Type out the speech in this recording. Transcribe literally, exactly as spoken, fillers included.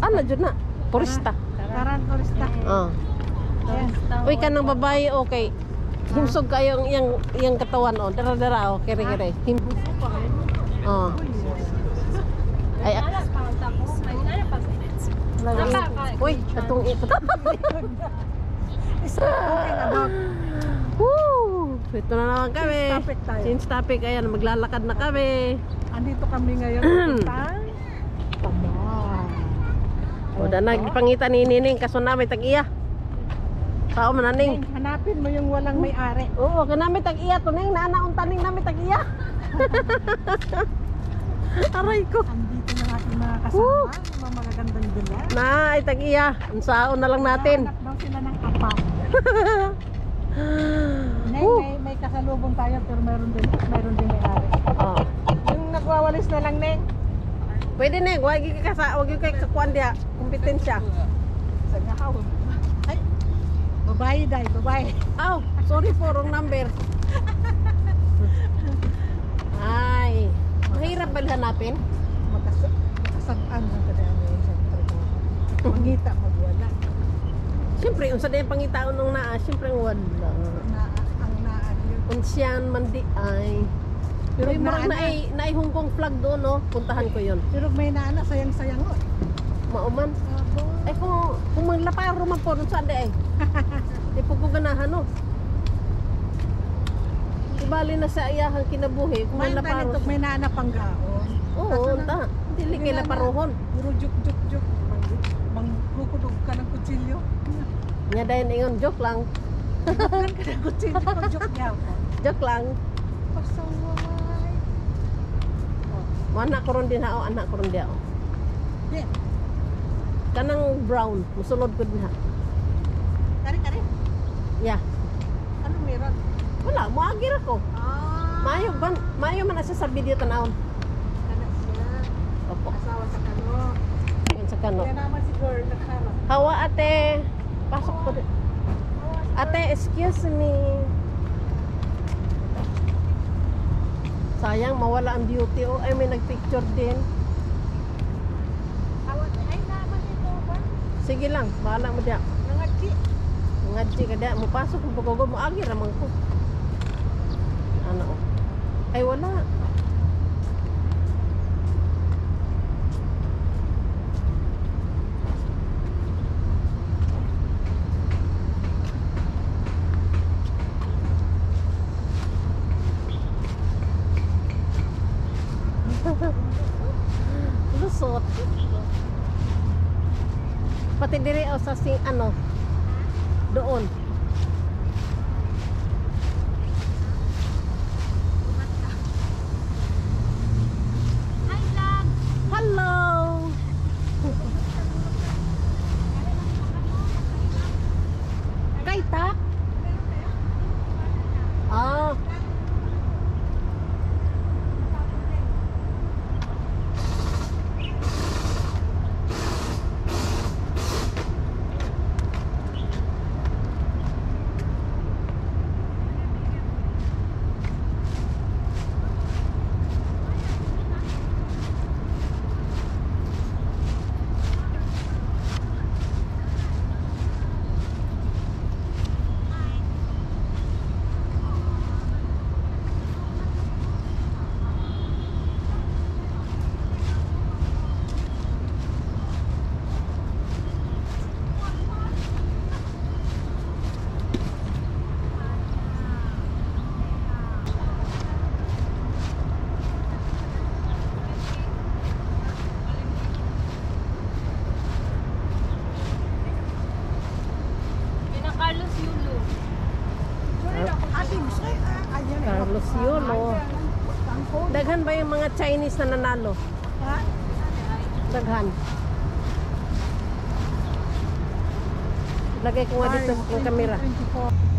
Ano dyan na? Purista. Karan turista. Oh. Uy, ka ng babae, okay. Himsog kayo yung, yung katawan, oh. Dara-dara, oh. Kiri-kiri. Him... Oh. Ay, ah. Uy, atong ito. Woo! Ito na naman kami. Change topic tayo. Change topic. Ayan, maglalakad na kami. Andito kami ngayon. Tang. O, da nagpangita ni Nining. Kaso na may tag-iya. Sao man naning? Hanapin mo yung walang may-ari. Oo, kanami tag-iya to ning naanauntaning nami tag-iya. Aray ko. Andito na ating mga kasama, mga magagandang dula. Na, ay tag-iya. Unsaon na lang natin. Hanap daw sila ng kapal. Nay, may, may kasalubong tayo pero mayroon din, mayroon din may-ari. Oh. Yung nagwawalis na lang, Neng. Pwede Neng, wag gyud ka sa wag gyud kay kakuan dia, kompetensya. Sa ngahaw. Ay. Babae dai, babae. Aw, sorry for wrong number. Ay, mahirap ba hanapin? Makas makasag-an na kada ang siyempre ko. Mangita magwala. Siyempre, unsa day pangitaon nung naa, siyempre wala. Na ang naan yun. Unsyan man di ay. Pero Pero murag na naa- ay na ay Hong Kong flag doon, no? Puntahan ko 'yon. Pero may naana sayang-sayang oh. Mauman. Abo. Ay kung kung manglaparo man po dun sa ande ay. Di po ko ganahan no. Ibali na sa ayahang kinabuhi kung May manglaparo. tanito may naana panggaon. Oo, unta. Dili kay laparohon. Puro juk-juk-juk. Manglukudog ka ng kutsilyo. Nya dayon ingon joke lang. Kan ka ng kutsilyo. Juk niya po. Joke lang. Pasaway. Mo anak ko ron din ha, o anak ko ron dia. Di. Kanang brown, musulod ko din ha. Kari-kari. Yeah. Ano meron? Wala, moagir ako. Ah. Mayo ban, mayo man na siya sa video tanawon. Anak siya. Opo. Asawa sa kano. Yun sa kano. Kaya naman si girl nagharap. Hawa ate. Pasok ko din. Ate, excuse me. Sayang, mawala ang beauty. Oh, ay may nagpicture din. Awat ay naman ito ba? Sige lang, bahala mo diya. Nangadji. Ngadji ka diya. Mupasok kung pagkagod mo. Agi ramang ko. Ano? Ay, wala. Lusot. Pati diri o sa sing ano doon. Hi vlog. Hello. Kaita. Ah. Carlos Yulo. Ate, gusto ay ayan. Carlos Yulo. Daghan ba yung mga Chinese na nanalo? Ha? Daghan. Lagay ko nga dito ang camera. twenty-four